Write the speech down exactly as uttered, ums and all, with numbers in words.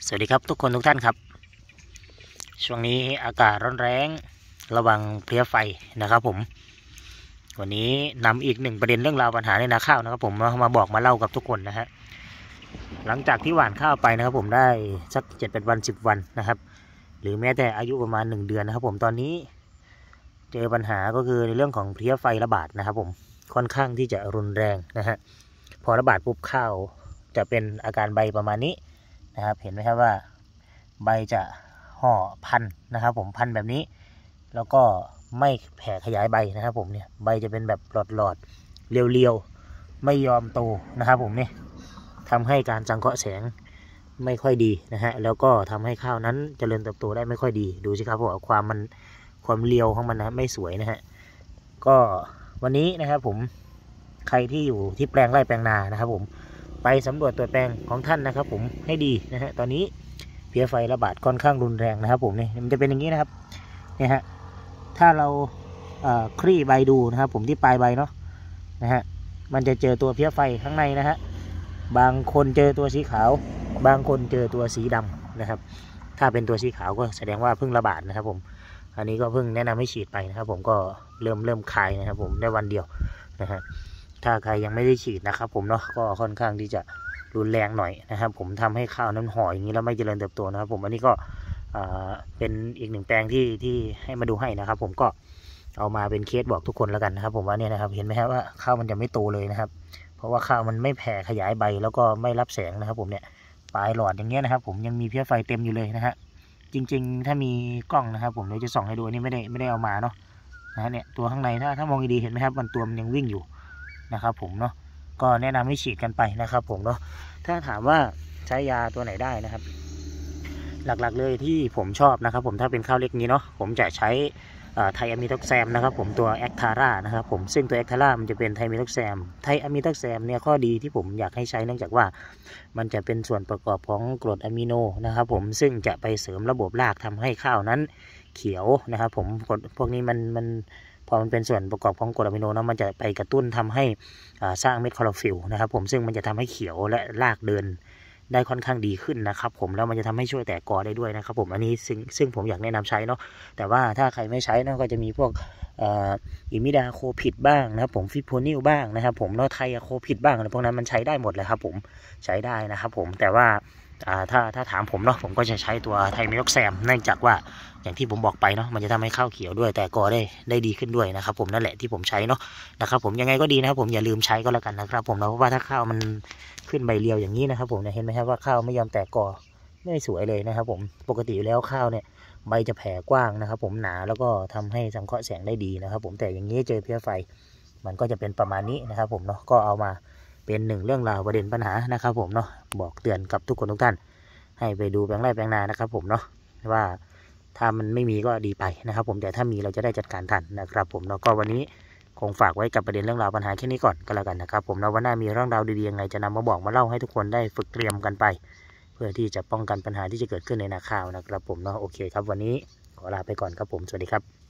สวัสดีครับทุกคนทุกท่านครับช่วงนี้อากาศร้อนแรงระวังเพลี้ยไฟนะครับผมวันนี้นำอีกหนึ่งประเด็นเรื่องราวปัญหาในนาข้าวนะครับผมมาบอกมาเล่ากับทุกคนนะฮะหลังจากที่หว่านข้าวไปนะครับผมได้สักเจ็ดเป็นวันสิบวันนะครับหรือแม้แต่อายุประมาณหนึ่งเดือนนะครับผมตอนนี้เจอปัญหาก็คือในเรื่องของเพลี้ยไฟระบาดนะครับผมค่อนข้างที่จะรุนแรงนะฮะพอระบาดปุ๊บข้าวจะเป็นอาการใบประมาณนี้นะครับเห็นไหมครับว่าใบจะห่อพันนะครับผมพันแบบนี้แล้วก็ไม่แผ่ขยายใบนะครับผมเนี่ยใบจะเป็นแบบหลอดๆเรียวๆไม่ยอมโตนะครับผมเนี่ยทำให้การสังเคราะห์แสงไม่ค่อยดีนะฮะแล้วก็ทำให้ข้าวนั้นเจริญเติบโตได้ไม่ค่อยดีดูสิครับผมความมันความเรียวของมันนะไม่สวยนะฮะก็วันนี้นะครับผมใครที่อยู่ที่แปลงไร่แปลงนานะครับผมไปสำรวจตัวแปลงของท่านนะครับผมให้ดีนะฮะตอนนี้เพลี้ยไฟระบาดค่อนข้างรุนแรงนะครับผมเนี่ยมันจะเป็นอย่างนี้นะครับเนี่ยฮะถ้าเราคลี่ใบดูนะครับผมที่ปลายใบเนาะนะฮะมันจะเจอตัวเพลี้ยไฟข้างในนะฮะบางคนเจอตัวสีขาวบางคนเจอตัวสีดำนะครับถ้าเป็นตัวสีขาวก็แสดงว่าเพิ่งระบาดนะครับผมอันนี้ก็เพิ่งแนะนำให้ฉีดไปนะครับผมก็เริ่มเริ่มคายนะครับผมได้วันเดียวนะฮะถ้าใครยังไม่ได้ฉีดนะครับผมเนาะก็ค่อนข้างที่จะรุนแรงหน่อยนะครับผมทำให้ข้าวนั้นห่ออย่างนี้แล้วไม่เจริญเติบโตนะครับผมอันนี้ก็เป็นอีกหนึ่งแปลงที่ที่ให้มาดูให้นะครับผมก็เอามาเป็นเคสบอกทุกคนแล้วกันนะครับผมว่าเนี่ยนะครับเห็นไหมครับว่าข้าวมันจะไม่โตเลยนะครับเพราะว่าข้าวมันไม่แผ่ขยายใบแล้วก็ไม่รับแสงนะครับผมเนี่ยปลายหลอดอย่างเงี้ยนะครับผมยังมีเพลี้ยไฟเต็มอยู่เลยนะฮะจริงๆถ้ามีกล้องนะครับผมเดี๋ยวจะส่องให้ดูอันนี้ไม่ได้ไม่ได้เอามาเนาะนะฮะเนี่ยตัวข้างในถ้าถ้ามองดีเห็นไหมครับมันตัวมันยังวิ่งอยู่นะครับผมเนาะก็แนะนำให้ฉีดกันไปนะครับผมเนาะถ้าถามว่าใช้ยาตัวไหนได้นะครับหลักๆเลยที่ผมชอบนะครับผมถ้าเป็นข้าวเล็กนี้เนาะผมจะใช้ไทอะมิโทกแซมนะครับผมตัวแอคทาร่านะครับผมซึ่งตัวแอคทาร่ามันจะเป็นไทอะมิโทกแซมไทอะมิโทกแซมเนี่ยข้อดีที่ผมอยากให้ใช้เนื่องจากว่ามันจะเป็นส่วนประกอบของกรดอะมิโนนะครับผมซึ่งจะไปเสริมระบบรากทำให้ข้าวนั้นเขียวนะครับผมกรดพวกนี้มันมันพอมันเป็นส่วนประกอบของกรดอะมิโนนะมันจะไปกระตุ้นทำให้สร้างเม็ดคลอโรฟิลล์นะครับผมซึ่งมันจะทำให้เขียวและรากเดินได้ค่อนข้างดีขึ้นนะครับผมแล้วมันจะทำให้ช่วยแตกกอได้ด้วยนะครับผมอันนี้ซึ่งซึ่งผมอยากแนะนำใช้เนาะแต่ว่าถ้าใครไม่ใช้นะก็จะมีพวกอิมิดาโคพิดบ้างนะครับผมฟิโพนิลบ้างนะครับผมเนาะไทอะโคพิดบ้างอะไรพวกนั้นมันใช้ได้หมดเลยครับผมใช้ได้นะครับผมแต่ว่าถ้าถ้าถามผมเนาะผมก็จะใช้ตัวไทอะมิโทกแซมเนื่องจากว่าอย่างที่ผมบอกไปเนาะมันจะทำให้ข้าวเขียวด้วยแต่กอได้ได้ดีขึ้นด้วยนะครับผมนั่นแหละที่ผมใช้เนาะนะครับผมยังไงก็ดีนะครับผมอย่าลืมใช้ก็แล้วกันนะครับผมเพราะว่าถ้าข้าวมันขึ้นใบเรียวอย่างนี้นะครับผมเห็นไหมครับว่าข้าวไม่ยอมแตกกอไม่สวยเลยนะครับผมปกติแล้วข้าวเนี่ยใบจะแผ่กว้างนะครับผมหนาแล้วก็ทำให้สังเคราะห์แสงได้ดีนะครับผมแต่อย่างนี้เจอเพลี้ยไฟมันก็จะเป็นประมาณนี้นะครับผมเนาะก็เอามาเป็นหนึ่งเรื่องราวประเด็นปัญหานะครับผมเนาะบอกเตือนกับทุกคนทุกท่านให้ไปดูแปลงไร่แปลงนานะครับผมเนาะว่าถ้ามันไม่มีก็ดีไปนะครับผมแต่ถ้ามีเราจะได้จัดการทันนะครับผมเนาะก็วันนี้คงฝากไว้กับประเด็นเรื่องราวปัญหาแค่นี้ก่อนก็แล้วกันนะครับผมแล้ววันหน้ามีเรื่องราวดีๆยังไงจะนำมาบอกมาเล่าให้ทุกคนได้ฝึกเตรียมกันไปเพื่อที่จะป้องกันปัญหาที่จะเกิดขึ้นในนาข้าวนะครับผมเนาะโอเคครับวันนี้ขอลาไปก่อนครับผมสวัสดีครับ